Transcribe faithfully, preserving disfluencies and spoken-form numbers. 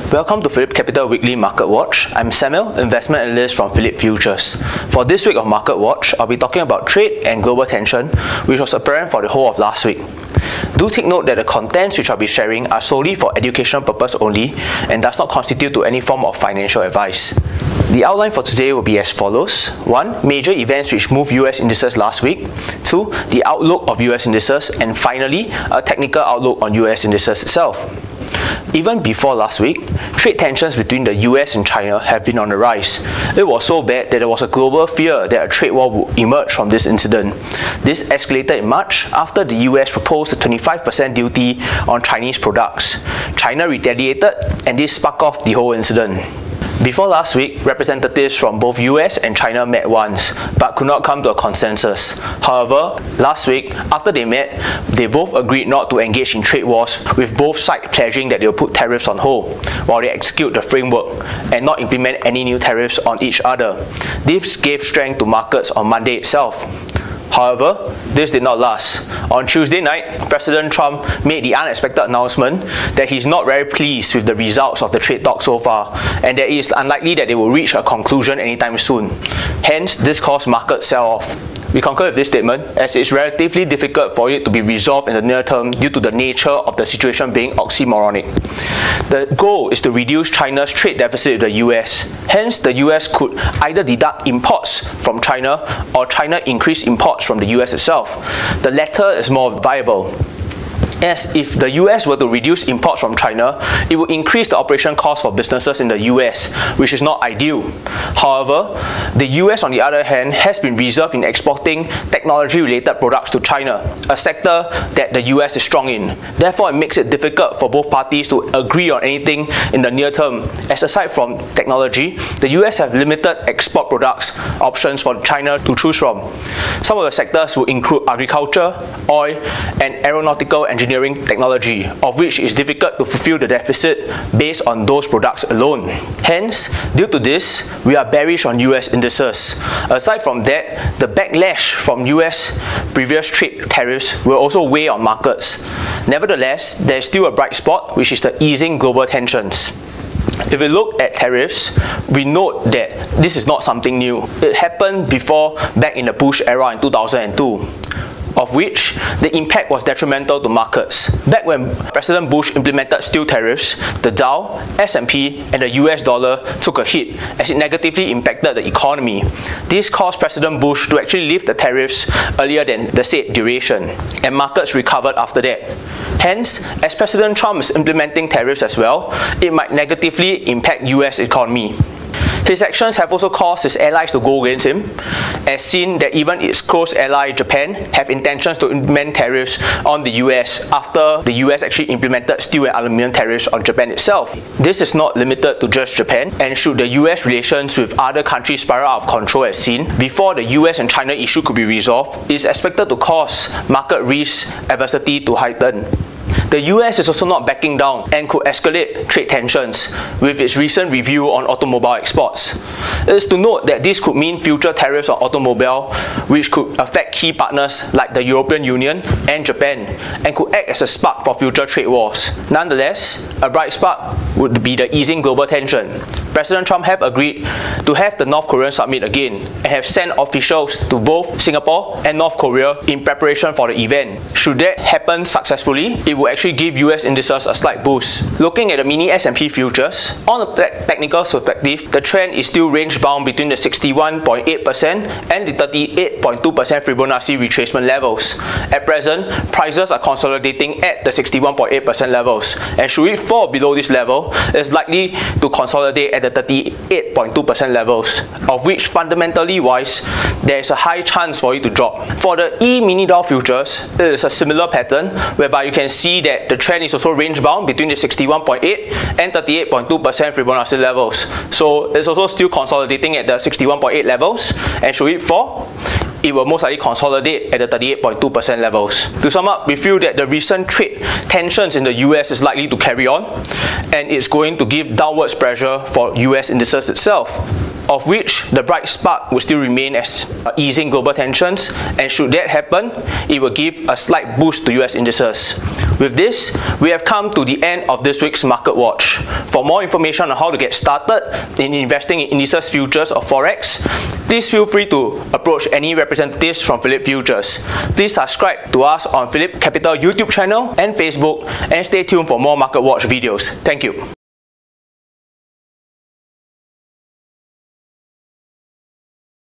Welcome to PhillipCapital Weekly Market Watch. I'm Samuel, investment analyst from Phillip Futures. For this week of Market Watch, I'll be talking about trade and global tension, which was apparent for the whole of last week. Do take note that the contents which I'll be sharing are solely for educational purpose only and does not constitute to any form of financial advice. The outline for today will be as follows. one. Major events which moved U S indices last week. two. The outlook of U S indices. And finally, a technical outlook on U S indices itself. Even before last week, trade tensions between the U S and China have been on the rise. It was so bad that there was a global fear that a trade war would emerge from this incident. This escalated in March after the U S proposed a twenty-five percent duty on Chinese products. China retaliated, and this sparked off the whole incident. Before last week, representatives from both U S and China met once, but could not come to a consensus. However, last week, after they met, they both agreed not to engage in trade wars, with both sides pledging that they will put tariffs on hold, while they execute the framework, and not implement any new tariffs on each other. This gave strength to markets on Monday itself. However, this did not last. On Tuesday night, President Trump made the unexpected announcement that he's not very pleased with the results of the trade talks so far, and that it is unlikely that they will reach a conclusion anytime soon. Hence, this caused market sell-off. We concur with this statement, as it's relatively difficult for it to be resolved in the near term due to the nature of the situation being oxymoronic. The goal is to reduce China's trade deficit with the U S. Hence, the U S could either deduct imports from China or China increase imports from the U S itself. The latter is more viable, as if the U S were to reduce imports from China, it would increase the operation cost for businesses in the U S, which is not ideal. However, the U S on the other hand has been reserved in exporting technology-related products to China, a sector that the U S is strong in. Therefore, it makes it difficult for both parties to agree on anything in the near term, as aside from technology, the U S have limited export products options for China to choose from. Some of the sectors will include agriculture, oil, and aeronautical engineering engineering technology, of which is difficult to fulfill the deficit based on those products alone. Hence, due to this, we are bearish on U S indices. Aside from that, the backlash from U S previous trade tariffs will also weigh on markets. Nevertheless, there is still a bright spot, which is the easing global tensions. If we look at tariffs, we note that this is not something new. It happened before, back in the Bush era in two thousand two. Of which the impact was detrimental to markets. Back when President Bush implemented steel tariffs, the Dow, S and P, and the U S dollar took a hit as it negatively impacted the economy. This caused President Bush to actually lift the tariffs earlier than the said duration, and markets recovered after that. Hence, as President Trump is implementing tariffs as well, it might negatively impact U S economy. His actions have also caused his allies to go against him, as seen that even its close ally Japan have intentions to implement tariffs on the U S after the U S actually implemented steel and aluminium tariffs on Japan itself. This is not limited to just Japan, and should the U S relations with other countries spiral out of control as seen, before the U S and China issue could be resolved, it is expected to cause market risk adversity to heighten. The U S is also not backing down and could escalate trade tensions with its recent review on automobile exports. It is to note that this could mean future tariffs on automobile, which could affect key partners like the European Union and Japan, and could act as a spark for future trade wars. Nonetheless, a bright spark would be the easing global tension. President Trump have agreed to have the North Korean summit again and have sent officials to both Singapore and North Korea in preparation for the event. Should that happen successfully, it will actually give U S indices a slight boost. Looking at the mini S and P futures, on a technical perspective, the trend is still range bound between the sixty-one point eight percent and the thirty-eight point two percent Fibonacci retracement levels. At present, prices are consolidating at the sixty-one point eight percent levels, and should it fall below this level, it is likely to consolidate at the thirty-eight point two percent levels, of which fundamentally wise, there is a high chance for it to drop. For the E mini Dow futures, it is a similar pattern, whereby you can see that the trend is also range bound between the sixty-one point eight and thirty-eight point two percent Fibonacci levels. So it's also still consolidating at the sixty-one point eight levels, and should it fall, it will most likely consolidate at the thirty-eight point two percent levels. To sum up, we feel that the recent trade tensions in the U S is likely to carry on, and it's going to give downwards pressure for U S indices itself. of which the bright spark will still remain as uh, easing global tensions, and should that happen, it will give a slight boost to U S indices. With this, we have come to the end of this week's Market Watch. For more information on how to get started in investing in indices, futures or forex, please feel free to approach any representatives from Phillip Futures. Please subscribe to us on PhillipCapital YouTube channel and Facebook, and stay tuned for more Market Watch videos. Thank you.